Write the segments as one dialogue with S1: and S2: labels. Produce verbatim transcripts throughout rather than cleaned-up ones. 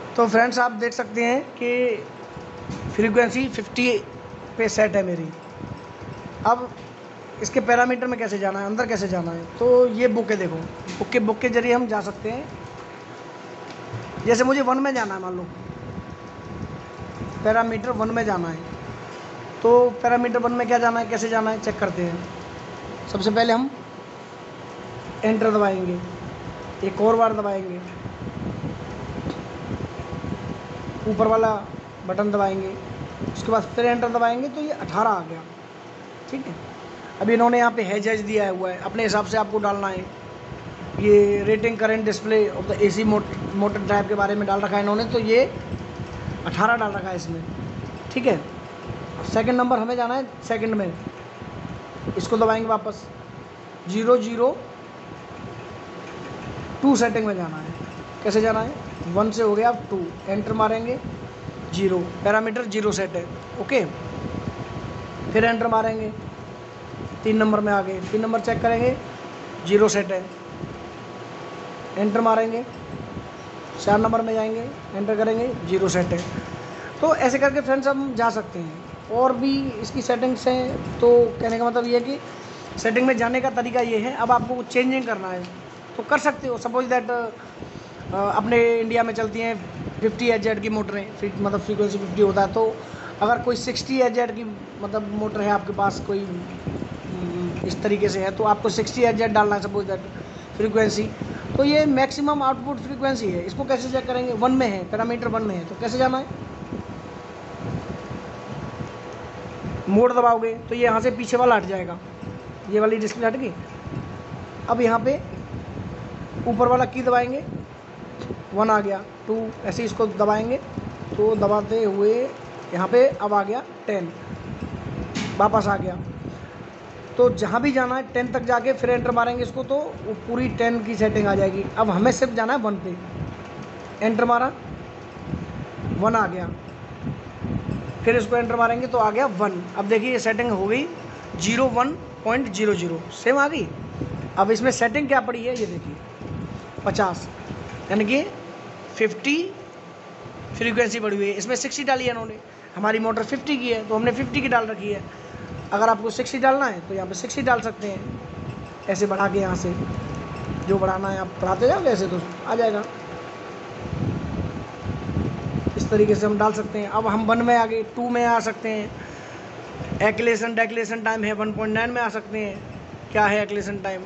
S1: तो फ्रेंड्स आप देख सकते हैं कि फ्रीक्वेंसी फिफ्टी पे सेट है मेरी। अब इसके पैरामीटर में कैसे जाना है, अंदर कैसे जाना है, तो ये बुक है, देखो बुक के बुक के जरिए हम जा सकते हैं। जैसे मुझे वन में जाना है, मान लो पैरामीटर वन में जाना है, तो पैरामीटर वन में क्या जाना है, कैसे जाना है, चेक करते हैं। सबसे पहले हम एंटर दबाएंगे, एक और बार दबाएंगे, ऊपर वाला बटन दबाएंगे, उसके बाद फिर एंटर दबाएंगे तो ये अठारह आ गया। ठीक है, अभी इन्होंने यहाँ पे हैज हैज दिया हुआ है, अपने हिसाब से आपको डालना है। ये rating current display of the AC motor drive के बारे में डाल रखा है इन्होंने, तो ये अठारह डाल रखा है इसमें। ठीक है, सेकंड नंबर हमें जाना है सेकंड में, इसको दबाएंगे वापस, जीरो जीरो टू सेटिंग में जाना है। कैसे जाना है, वन से हो गया अब टू, एंटर मारेंगे, जीरो, पैरामीटर जीरो सेट है। ओके, फिर एंटर मारेंगे, तीन नंबर में आ गए, तीन नंबर चेक करेंगे, जीरो सेट है, एंटर मारेंगे, चार नंबर में जाएंगे, एंटर करेंगे, जीरो सेट है। तो ऐसे करके फ्रेंड्स हम जा सकते हैं। और भी इसकी सेटिंग्स हैं, तो कहने का मतलब ये है कि सेटिंग में जाने का तरीका ये है। अब आपको चेंजिंग करना है तो कर सकते हो। सपोज दैट अपने इंडिया में चलती हैं फिफ्टी एच जेड की मोटरें, मतलब फ्रीक्वेंसी फिफ्टी होता है, तो अगर कोई सिक्सटी एच जेड की मतलब मोटर है आपके पास, कोई इस तरीके से है, तो आपको सिक्सटी एच जेड डालना है सपोज दैट फ्रीक्वेंसी। तो ये मैक्सिमम आउटपुट फ्रीक्वेंसी है। इसको कैसे चेक करेंगे, वन में है, पैरामीटर वन में है, तो कैसे जाना है, मोड दबाओगे तो ये यहाँ से पीछे वाला हट जाएगा, ये वाली डिस्प्ले हट गई। अब यहाँ पे ऊपर वाला की दबाएंगे, वन आ गया, टू, ऐसे इसको दबाएंगे तो दबाते हुए यहाँ पे अब आ गया टेन, वापस आ गया। तो जहाँ भी जाना है टेन तक जाके फिर एंटर मारेंगे इसको, तो वो पूरी टेन की सेटिंग आ जाएगी। अब हमें सिर्फ जाना है वन पे, एंटर मारा, वन आ गया, फिर इसको एंटर मारेंगे तो आ गया वन। अब देखिए ये सेटिंग हो गई zero one point zero zero, same आ गई। अब इसमें सेटिंग क्या पड़ी है, ये देखिए पचास, यानी कि फिफ्टी फ्रीक्वेंसी बढ़ी हुई है। इसमें सिक्सटी डाली है इन्होंने, हमारी मोटर फिफ्टी की है तो हमने फिफ्टी की डाल रखी है। अगर आपको सिक्सटी डालना है तो यहाँ पे सिक्सटी डाल सकते हैं, ऐसे बढ़ा के यहाँ से जो बढ़ाना है आप बढ़ाते जाओ, ऐसे तो आ जाएगा। इस तरीके से हम डाल सकते हैं। अब हम वन में आ गए, टू में आ सकते हैं, एक्लेशन डेक्लेशन टाइम है वन पॉइंट नाइन में आ सकते हैं, क्या है एक्लेशन टाइम,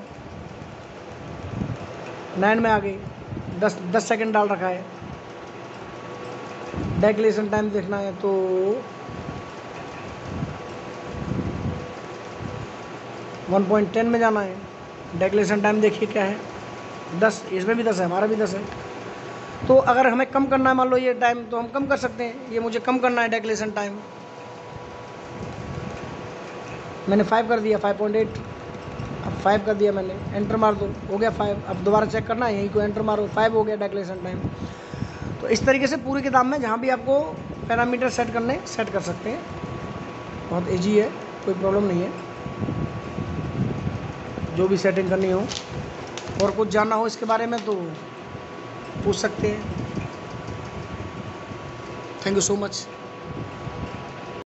S1: नाइन में आ गई, दस दस सेकेंड डाल रखा है। डेक्लेशन टाइम देखना है तो वन पॉइंट टेन में जाना है। डेक्लेशन टाइम देखिए क्या है, दस, इसमें भी दस है, हमारा भी दस है। तो अगर हमें कम करना है मान लो ये टाइम, तो हम कम कर सकते हैं। ये मुझे कम करना है डेक्लेशन टाइम, मैंने फाइव कर दिया, फाइव पॉइंट एट, अब फाइव कर दिया मैंने, एंटर मार दो, हो गया फाइव। अब दोबारा चेक करना है, यहीं को एंटर मारो, फाइव हो गया डेक्लेशन टाइम। तो इस तरीके से पूरी किताब में जहाँ भी आपको पैरामीटर सेट करने सेट कर सकते हैं। बहुत ईजी है, कोई प्रॉब्लम नहीं है, जो भी सेटिंग करनी हो। और कुछ जानना हो इसके बारे में तो पूछ सकते हैं। Thank you so much.